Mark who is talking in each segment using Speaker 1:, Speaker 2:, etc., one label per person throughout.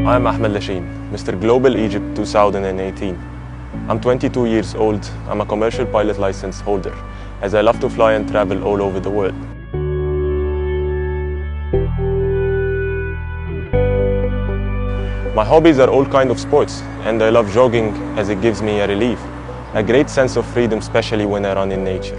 Speaker 1: I'm Ahmed Lasheen, Mr. Global Egypt 2018. I'm 22 years old. I'm a commercial pilot license holder, as I love to fly and travel all over the world. My hobbies are all kinds of sports, and I love jogging as it gives me a relief, a great sense of freedom, especially when I run in nature.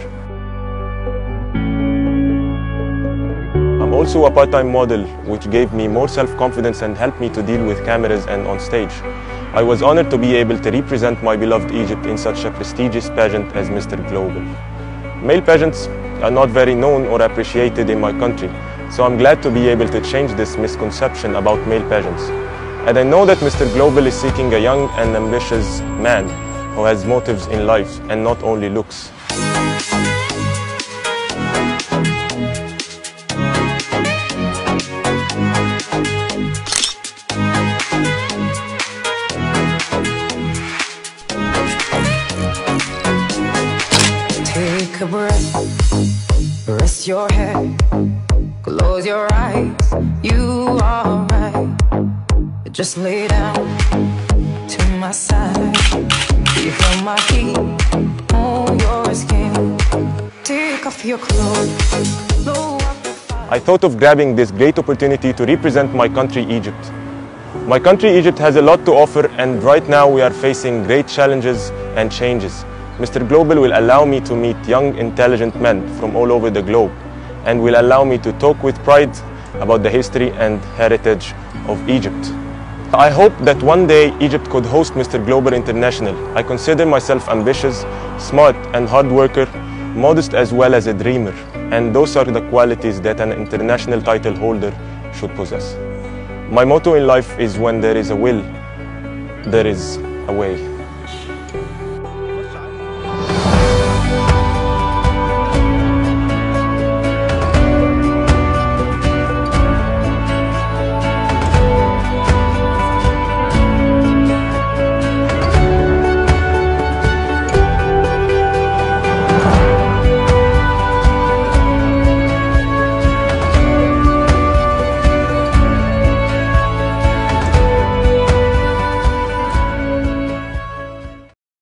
Speaker 1: I'm also a part-time model, which gave me more self-confidence and helped me to deal with cameras and on stage. I was honored to be able to represent my beloved Egypt in such a prestigious pageant as Mr. Global. Male pageants are not very known or appreciated in my country, so I'm glad to be able to change this misconception about male pageants. And I know that Mr. Global is seeking a young and ambitious man who has motives in life and not only looks.
Speaker 2: Take a breath, rest your head, close your eyes, you are right. Just lay down to my side, feel my heat on your skin. Take off your clothes, blow up the fire.
Speaker 1: I thought of grabbing this great opportunity to represent my country, Egypt. My country, Egypt, has a lot to offer, and right now we are facing great challenges and changes. Mr. Global will allow me to meet young, intelligent men from all over the globe, and will allow me to talk with pride about the history and heritage of Egypt. I hope that one day Egypt could host Mr. Global International. I consider myself ambitious, smart and hard worker, modest as well as a dreamer. And those are the qualities that an international title holder should possess. My motto in life is, when there is a will, there is a way.